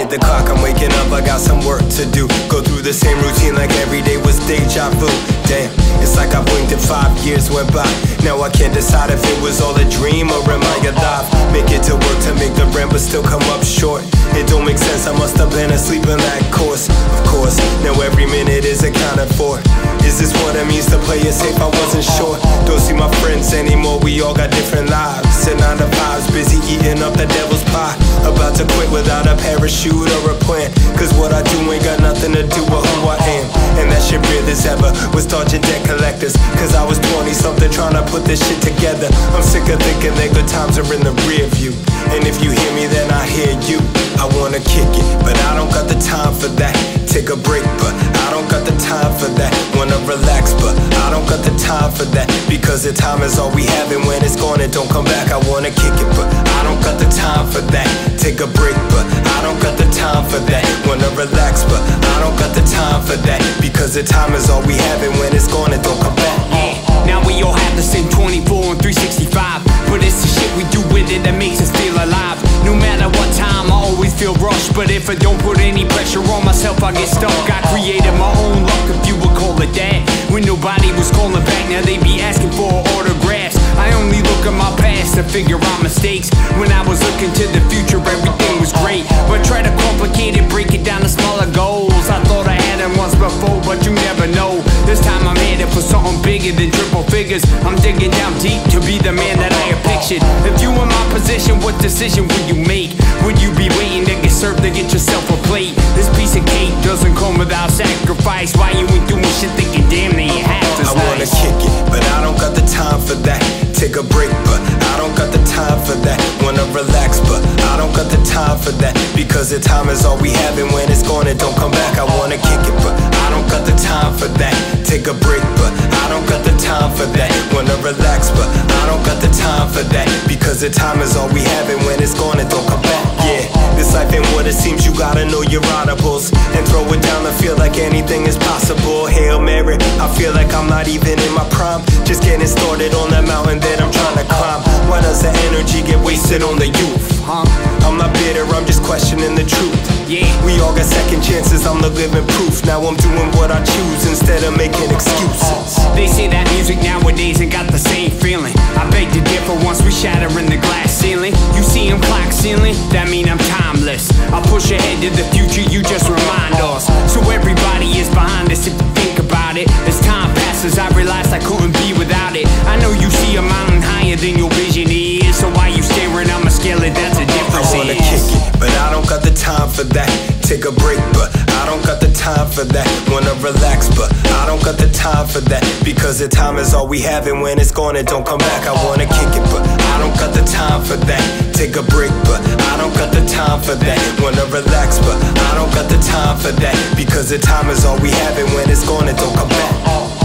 at the clock, I'm waking up, I got some work to do. Go through the same routine like every day was deja vu. Damn, it's like I blinked and 5 years went by. Now I can't decide if it was all a dream or am I alive. Make it to work to make the rent but still come up short. It don't make sense, I must have been asleep in that course. Of course, now every minute is accounted for. Is this what it means to play it safe? I wasn't sure. Don't see my friends anymore, we all got different lives. And 9 to 5's busy eating up the devil's pie. About to quit without a parachute or a plan, cause what I do ain't got nothing to do with who I am. And that shit real as ever was dodging debt collectors, cause I was 20 something trying to put this shit together. I'm sick of thinking that good times are in the rear view. And if you hear me then I hear you. I wanna kick it, but I don't got the time for that. Take a break, but I don't got the time for that. Wanna relax, but I don't got the time for that. Because the time is all we have, and when it's gone it don't come back. I wanna kick it, but I don't got the time for that. Take a break, but I don't got the time for that. Wanna relax, but I don't got the time for that. Because the time is all we have, and when it's gone it don't come back. Now we all have the same 24 and 365, but it's the shit we do with it that makes us feel alive. No matter what time, I always feel rushed, but if I don't put any pressure on myself, I get stuck. I created my own luck, if you would call it that. When nobody was calling back, now they be asking for autographs. I only look at my past to figure out mistakes. When I was looking to the future, everything was great, but try to complicate it, break it down to smaller goals. I thought I had it once before, but you never know. This time I'm headed for something bigger than triple figures. I'm digging down deep to be the man that I have pictured. If you in my position, what decision would you make? Would you be waiting to get served to get yourself a plate? This piece of cake doesn't come without sacrifice. Why you ain't doing shit thinking damn that you have to? I wanna kick it, but I don't got the time for that. Take a break, but I don't got the time for that. Wanna relax, but I don't got the time for that. Because the time is all we have, and when it's gone it don't come back. I wanna kick it, but I don't got the time for that. Take a break, but I don't got the time for that. Wanna relax, but I don't got the time for that. Because the time is all we have, and when it's gone it don't come back. Yeah, this life ain't what it seems, you gotta know your audibles and throw it down to feel like anything is possible. Hail Mary, I feel like I'm not even in my prime, just getting started on that mountain that I'm trying to climb. Why does the energy get wasted on the youth? I'm not bitter, I'm just questioning the truth. Yeah, we all got second chances, I'm the living proof. Now I'm doing what I choose instead of making excuses. They say that music nowadays ain't got the same feeling. I beg to differ once we shatter in the glass ceiling. You see I'm clock ceiling, that mean I'm timeless. I push ahead to the future, you just remind us. So everybody is behind us if you think about it. As time passes I realized I couldn't be without it. I know you see a mountain higher than your vision is, so why you staring, I'ma scale it, that's a difference. I wanna kick it, but I don't got the time for that. Take a break, but I don't got the time for that. Wanna relax, but I don't got the time for that. Because the time is all we have, and when it's gone it don't come back. I wanna kick it, but I don't got the time for that. Take a break, but I don't got the time for that. Wanna relax, but I don't got the time for that. Because the time is all we have, and when it's gone it don't come back.